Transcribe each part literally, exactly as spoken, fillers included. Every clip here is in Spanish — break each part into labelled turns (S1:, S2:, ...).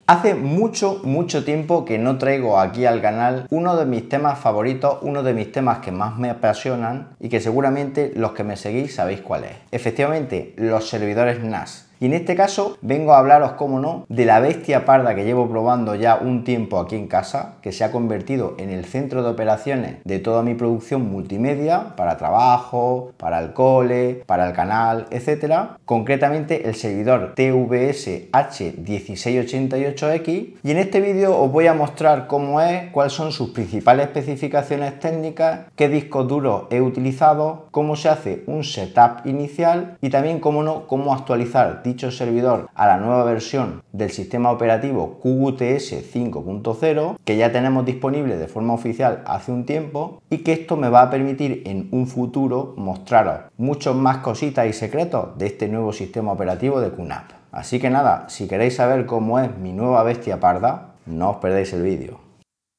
S1: Hace mucho, mucho tiempo que no traigo aquí al canal uno de mis temas favoritos, uno de mis temas que más me apasionan y que seguramente los que me seguís sabéis cuál es. Efectivamente, los servidores N A S. Y en este caso vengo a hablaros, como no, de la bestia parda que llevo probando ya un tiempo aquí en casa, que se ha convertido en el centro de operaciones de toda mi producción multimedia, para trabajo, para el cole, para el canal, etcétera. Concretamente el servidor T V S H dieciséis ochenta y ocho X, y en este vídeo os voy a mostrar cómo es, cuáles son sus principales especificaciones técnicas, qué discos duros he utilizado, cómo se hace un setup inicial y también, cómo no, cómo actualizar dicho servidor a la nueva versión del sistema operativo Q U T S cinco punto cero, que ya tenemos disponible de forma oficial hace un tiempo, y que esto me va a permitir en un futuro mostraros muchos más cositas y secretos de este nuevo sistema operativo de Q N A P. Así que nada, si queréis saber cómo es mi nueva bestia parda, no os perdáis el vídeo.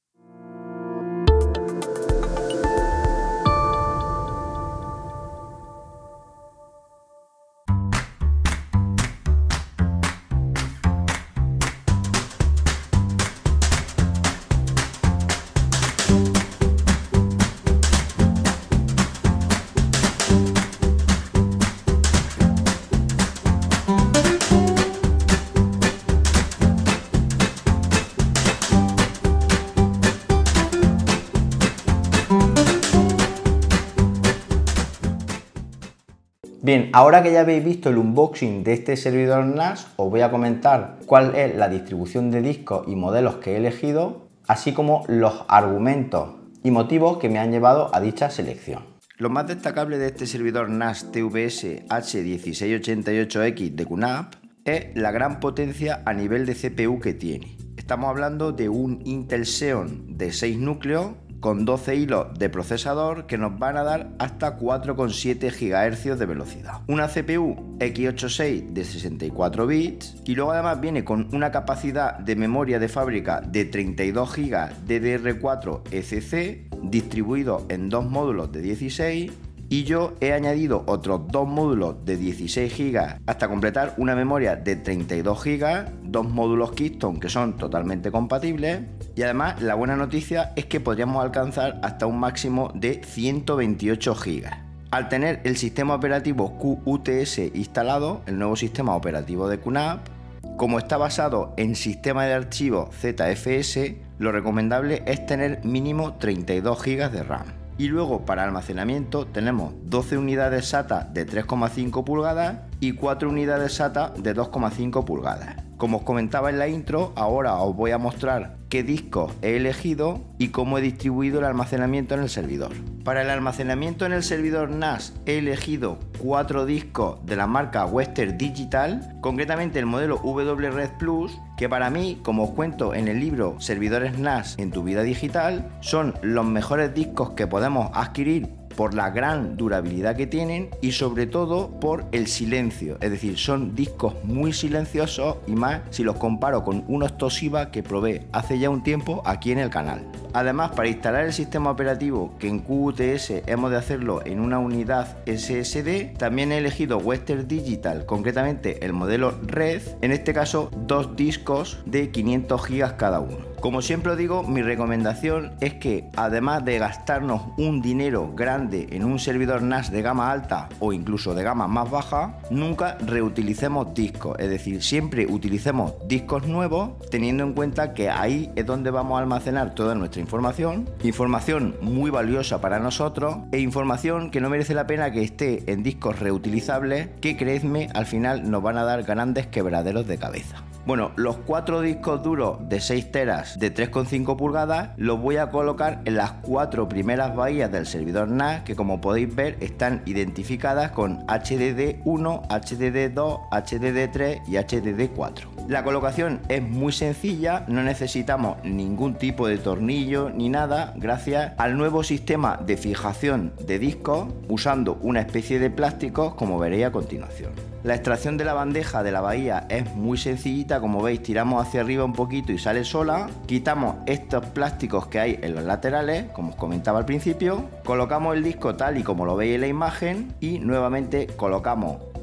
S1: Bien, ahora que ya habéis visto el unboxing de este servidor N A S, os voy a comentar cuál es la distribución de discos y modelos que he elegido, así como los argumentos y motivos que me han llevado a dicha selección. Lo más destacable de este servidor N A S T V S H dieciséis ochenta y ocho X de Q N A P es la gran potencia a nivel de C P U que tiene. Estamos hablando de un Intel Xeon de seis núcleos con doce hilos de procesador que nos van a dar hasta cuatro coma siete gigahercios de velocidad. Una C P U X ochenta y seis de sesenta y cuatro bits y luego además viene con una capacidad de memoria de fábrica de treinta y dos gigas D D R cuatro E C C distribuido en dos módulos de dieciséis, y yo he añadido otros dos módulos de dieciséis gigas hasta completar una memoria de treinta y dos gigas, dos módulos Keystone que son totalmente compatibles, y además la buena noticia es que podríamos alcanzar hasta un máximo de ciento veintiocho gigas. Al tener el sistema operativo Q U T S instalado, el nuevo sistema operativo de Q N A P, como está basado en sistema de archivos Z F S, lo recomendable es tener mínimo treinta y dos gigas de RAM. Y luego para almacenamiento tenemos doce unidades SATA de tres coma cinco pulgadas y cuatro unidades SATA de dos coma cinco pulgadas. Como os comentaba en la intro, ahora os voy a mostrar qué discos he elegido y cómo he distribuido el almacenamiento en el servidor. Para el almacenamiento en el servidor N A S he elegido cuatro discos de la marca Western Digital, concretamente el modelo W Red Plus, que para mí, como os cuento en el libro Servidores N A S en tu vida digital, son los mejores discos que podemos adquirir por la gran durabilidad que tienen y sobre todo por el silencio, es decir, son discos muy silenciosos, y más si los comparo con unos Toshiba que probé hace ya un tiempo aquí en el canal. Además, para instalar el sistema operativo, que en Q U T S hemos de hacerlo en una unidad S S D, también he elegido Western Digital, concretamente el modelo Red, en este caso dos discos de quinientos gigas cada uno. Como siempre os digo, mi recomendación es que, además de gastarnos un dinero grande en un servidor N A S de gama alta o incluso de gama más baja, nunca reutilicemos discos, es decir, siempre utilicemos discos nuevos, teniendo en cuenta que ahí es donde vamos a almacenar toda nuestra información, información muy valiosa para nosotros e información que no merece la pena que esté en discos reutilizables, que creedme, al final nos van a dar grandes quebraderos de cabeza. Bueno, los cuatro discos duros de seis teras de tres coma cinco pulgadas los voy a colocar en las cuatro primeras bahías del servidor N A S, que como podéis ver están identificadas con H D D uno, H D D dos, H D D tres y H D D cuatro. La colocación es muy sencilla, no necesitamos ningún tipo de tornillo ni nada, gracias al nuevo sistema de fijación de discos usando una especie de plásticos, como veréis a continuación. La extracción de la bandeja de la bahía es muy sencillita, como veis tiramos hacia arriba un poquito y sale sola, quitamos estos plásticos que hay en los laterales, como os comentaba al principio, colocamos el disco tal y como lo veis en la imagen y nuevamente colocamos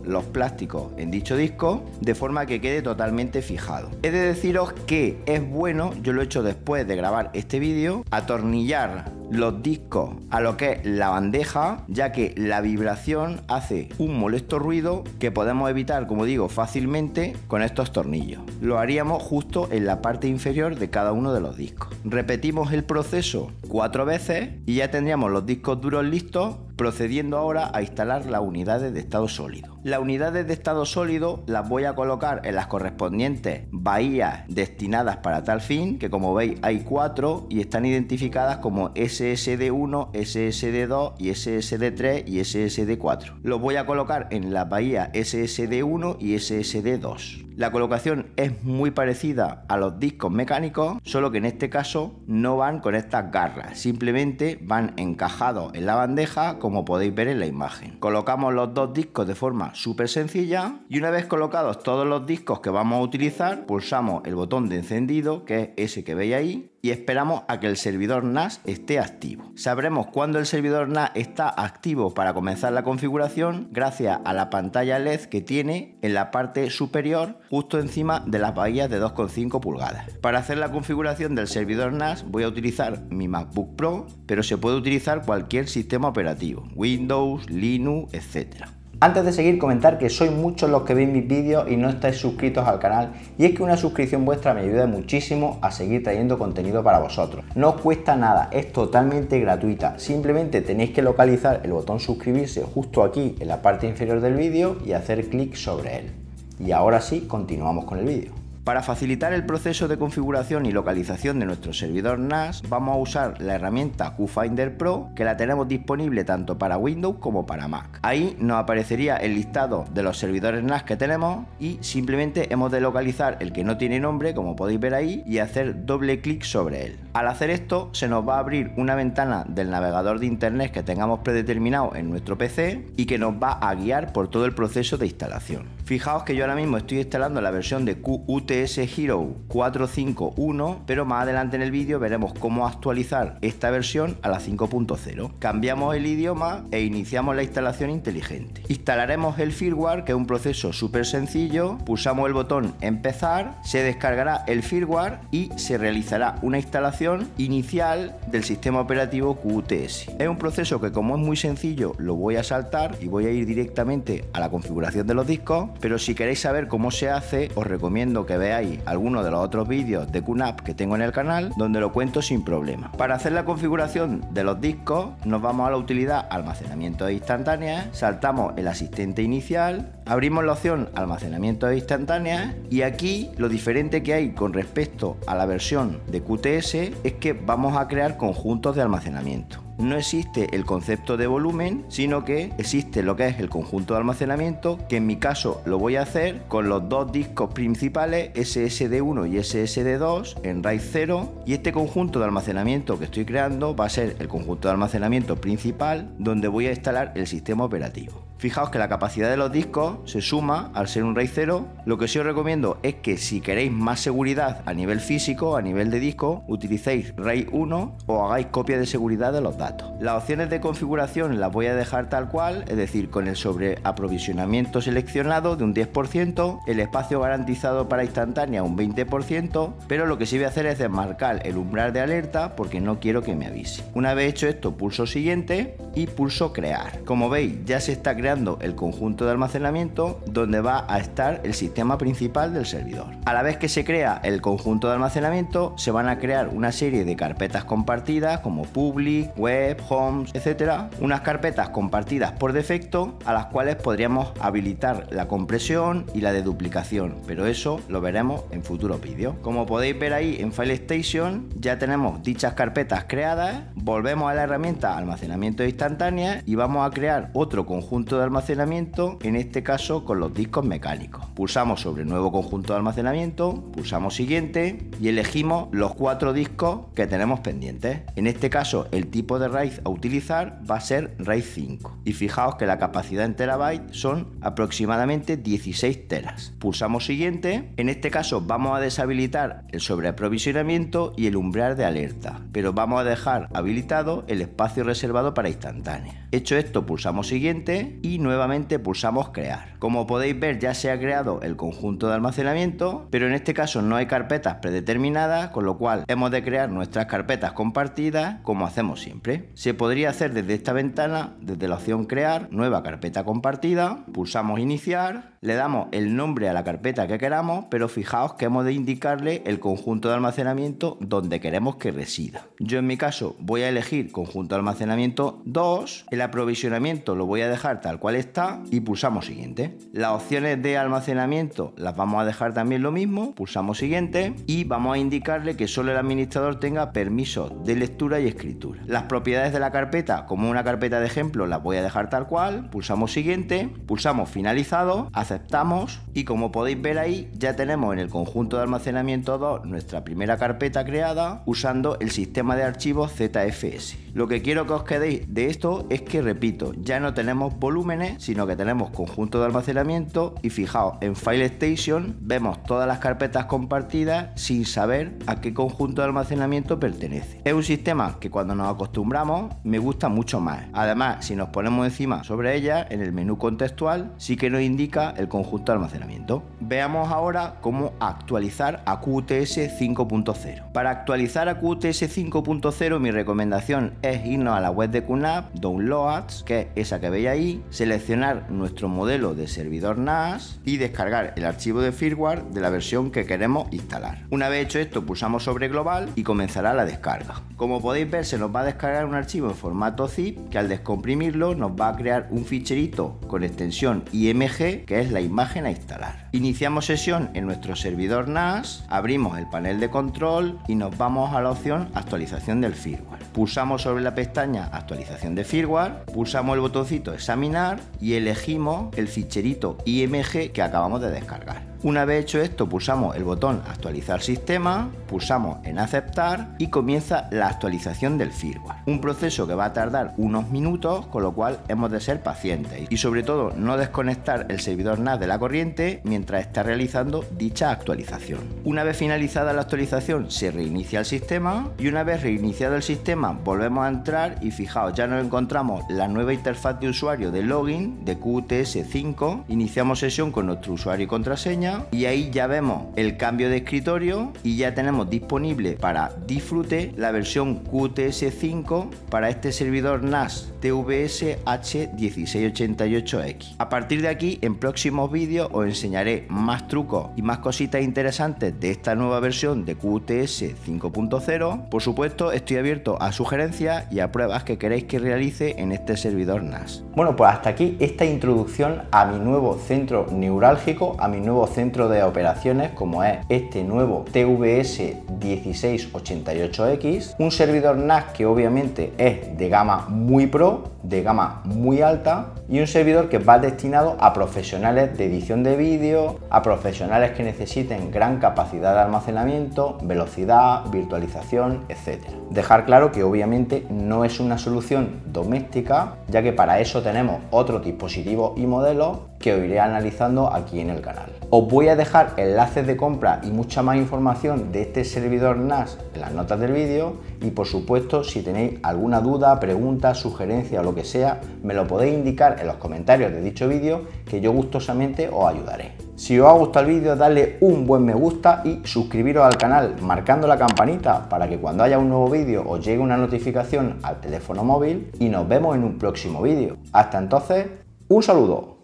S1: los plásticos en dicho disco de forma que quede totalmente fijado. He de deciros que es bueno, yo lo he hecho después de grabar este vídeo, atornillar los discos a lo que es la bandeja, ya que la vibración hace un molesto ruido que podemos evitar, como digo, fácilmente con estos tornillos. Lo haríamos justo en la parte inferior de cada uno de los discos. Repetimos el proceso cuatro veces y ya tendríamos los discos duros listos, procediendo ahora a instalar las unidades de estado sólido. Las unidades de estado sólido las voy a colocar en las correspondientes bahías destinadas para tal fin, que como veis hay cuatro y están identificadas como S S D uno, S S D dos y S S D tres y S S D cuatro. Los voy a colocar en la bahía S S D uno y S S D dos. La colocación es muy parecida a los discos mecánicos, solo que en este caso no van con estas garras, simplemente van encajados en la bandeja, como podéis ver en la imagen. Colocamos los dos discos de forma súper sencilla y una vez colocados todos los discos que vamos a utilizar, pulsamos el botón de encendido, que es ese que veis ahí, y esperamos a que el servidor N A S esté activo. Sabremos cuándo el servidor N A S está activo para comenzar la configuración gracias a la pantalla L E D que tiene en la parte superior, justo encima de las bahías de dos coma cinco pulgadas. Para hacer la configuración del servidor N A S voy a utilizar mi MacBook Pro, pero se puede utilizar cualquier sistema operativo, Windows, Linux, etcétera. Antes de seguir, comentar que sois muchos los que veis mis vídeos y no estáis suscritos al canal, y es que una suscripción vuestra me ayuda muchísimo a seguir trayendo contenido para vosotros. No os cuesta nada, es totalmente gratuita, simplemente tenéis que localizar el botón suscribirse justo aquí en la parte inferior del vídeo y hacer clic sobre él. Y ahora sí, continuamos con el vídeo. Para facilitar el proceso de configuración y localización de nuestro servidor N A S, vamos a usar la herramienta QFinder Pro, que la tenemos disponible tanto para Windows como para Mac. Ahí nos aparecería el listado de los servidores N A S que tenemos y simplemente hemos de localizar el que no tiene nombre, como podéis ver ahí, y hacer doble clic sobre él. Al hacer esto, se nos va a abrir una ventana del navegador de internet que tengamos predeterminado en nuestro P C y que nos va a guiar por todo el proceso de instalación. Fijaos que yo ahora mismo estoy instalando la versión de Q U T S Hero cuatro punto cinco punto uno, pero más adelante en el vídeo veremos cómo actualizar esta versión a la cinco punto cero. Cambiamos el idioma e iniciamos la instalación inteligente. Instalaremos el firmware, que es un proceso súper sencillo. Pulsamos el botón empezar, se descargará el firmware y se realizará una instalación inicial del sistema operativo Q U T S. Es un proceso que, como es muy sencillo, lo voy a saltar y voy a ir directamente a la configuración de los discos, pero si queréis saber cómo se hace, os recomiendo que veáis algunos de los otros vídeos de Q NAP que tengo en el canal, donde lo cuento sin problema. Para hacer la configuración de los discos, nos vamos a la utilidad almacenamiento de instantáneas, saltamos el asistente inicial, abrimos la opción almacenamiento de instantáneas y aquí lo diferente que hay con respecto a la versión de Q T S es que vamos a crear conjuntos de almacenamiento. No existe el concepto de volumen, sino que existe lo que es el conjunto de almacenamiento, que en mi caso lo voy a hacer con los dos discos principales S S D uno y S S D dos en RAID cero, y este conjunto de almacenamiento que estoy creando va a ser el conjunto de almacenamiento principal donde voy a instalar el sistema operativo. Fijaos que la capacidad de los discos se suma al ser un RAID cero. Lo que sí os recomiendo es que si queréis más seguridad a nivel físico, a nivel de disco, utilicéis RAID uno o hagáis copia de seguridad de los datos. Las opciones de configuración las voy a dejar tal cual, es decir, con el sobreaprovisionamiento seleccionado de un diez por ciento, el espacio garantizado para instantánea un veinte por ciento, pero lo que sí voy a hacer es desmarcar el umbral de alerta porque no quiero que me avise. Una vez hecho esto, pulso siguiente y pulso crear. Como veis, ya se está creando el conjunto de almacenamiento donde va a estar el sistema principal del servidor. A la vez que se crea el conjunto de almacenamiento, se van a crear una serie de carpetas compartidas como public, web, homes, etcétera. Unas carpetas compartidas por defecto a las cuales podríamos habilitar la compresión y la deduplicación, pero eso lo veremos en futuros vídeos. Como podéis ver ahí en File Station, ya tenemos dichas carpetas creadas. Volvemos a la herramienta almacenamiento instantánea y vamos a crear otro conjunto de almacenamiento, en este caso con los discos mecánicos. Pulsamos sobre nuevo conjunto de almacenamiento, pulsamos siguiente y elegimos los cuatro discos que tenemos pendientes. En este caso el tipo de RAID a utilizar va a ser RAID cinco y fijaos que la capacidad en terabytes son aproximadamente dieciséis teras. Pulsamos siguiente. En este caso vamos a deshabilitar el sobreaprovisionamiento y el umbral de alerta, pero vamos a dejar habilitado el espacio reservado para instantáneas. Hecho esto, pulsamos siguiente y nuevamente pulsamos crear. Como podéis ver, ya se ha creado el conjunto de almacenamiento, pero en este caso no hay carpetas predeterminadas, con lo cual hemos de crear nuestras carpetas compartidas como hacemos siempre. Se podría hacer desde esta ventana, desde la opción crear, nueva carpeta compartida, pulsamos iniciar, le damos el nombre a la carpeta que queramos, pero fijaos que hemos de indicarle el conjunto de almacenamiento donde queremos que resida. Yo en mi caso voy a elegir conjunto de almacenamiento dos, el aprovisionamiento lo voy a dejar tal cual está y pulsamos siguiente. Las opciones de almacenamiento las vamos a dejar también lo mismo, pulsamos siguiente y vamos a indicarle que solo el administrador tenga permisos de lectura y escritura. Las propiedades de la carpeta, como una carpeta de ejemplo, las voy a dejar tal cual, pulsamos siguiente, pulsamos finalizado, aceptamos y como podéis ver ahí ya tenemos en el conjunto de almacenamiento dos nuestra primera carpeta creada usando el sistema de archivos Z F S. Lo que quiero que os quedéis de esto es que, repito, ya no tenemos volúmenes, sino que tenemos conjunto de almacenamiento y fijaos, en File Station vemos todas las carpetas compartidas sin saber a qué conjunto de almacenamiento pertenece. Es un sistema que cuando nos acostumbramos me gusta mucho más. Además, si nos ponemos encima sobre ella, en el menú contextual sí que nos indica el conjunto de almacenamiento. Veamos ahora cómo actualizar a Q T S cinco punto cero. Para actualizar a Q T S cinco punto cero mi recomendación es irnos a la web de Q NAP, Downloads, que es esa que veis ahí, seleccionar nuestro modelo de servidor N A S y descargar el archivo de firmware de la versión que queremos instalar. Una vez hecho esto, pulsamos sobre global y comenzará la descarga. Como podéis ver, se nos va a descargar un archivo en formato zip que al descomprimirlo nos va a crear un ficherito con extensión I M G, que es la imagen a instalar. Iniciamos sesión en nuestro servidor N A S, abrimos el panel de control y nos vamos a la opción actualización del firmware. Pulsamos sobre la pestaña actualización de firmware, pulsamos el botoncito examinar y elegimos el ficherito I M G que acabamos de descargar. Una vez hecho esto, pulsamos el botón actualizar sistema, pulsamos en aceptar y comienza la actualización del firmware. Un proceso que va a tardar unos minutos, con lo cual hemos de ser pacientes y sobre todo no desconectar el servidor N A S de la corriente mientras está realizando dicha actualización. Una vez finalizada la actualización se reinicia el sistema y una vez reiniciado el sistema volvemos a entrar y fijaos, ya nos encontramos la nueva interfaz de usuario de login de Q T S cinco, iniciamos sesión con nuestro usuario y contraseña y ahí ya vemos el cambio de escritorio y ya tenemos disponible para disfrute la versión Q T S cinco para este servidor N A S T V S H dieciséis ochenta y ocho X. A partir de aquí, en próximos vídeos os enseñaré más trucos y más cositas interesantes de esta nueva versión de Q T S cinco punto cero. Por supuesto, estoy abierto a sugerencias y a pruebas que queréis que realice en este servidor N A S. Bueno, pues hasta aquí esta introducción a mi nuevo centro neurálgico, a mi nuevo centro de operaciones, como es este nuevo T V S dieciséis ochenta y ocho X, un servidor N A S que obviamente es de gama muy pro, de gama muy alta, y un servidor que va destinado a profesionales de edición de vídeo, a profesionales que necesiten gran capacidad de almacenamiento, velocidad, virtualización, etcétera. Dejar claro que obviamente no es una solución doméstica, ya que para eso tenemos otros dispositivos y modelos que os iré analizando aquí en el canal. Os voy a dejar enlaces de compra y mucha más información de este servidor N A S en las notas del vídeo y por supuesto si tenéis alguna duda, pregunta, sugerencia o lo que sea, me lo podéis indicar en los comentarios de dicho vídeo que yo gustosamente os ayudaré. Si os ha gustado el vídeo, dadle un buen me gusta y suscribiros al canal marcando la campanita para que cuando haya un nuevo vídeo os llegue una notificación al teléfono móvil y nos vemos en un próximo vídeo. Hasta entonces, un saludo.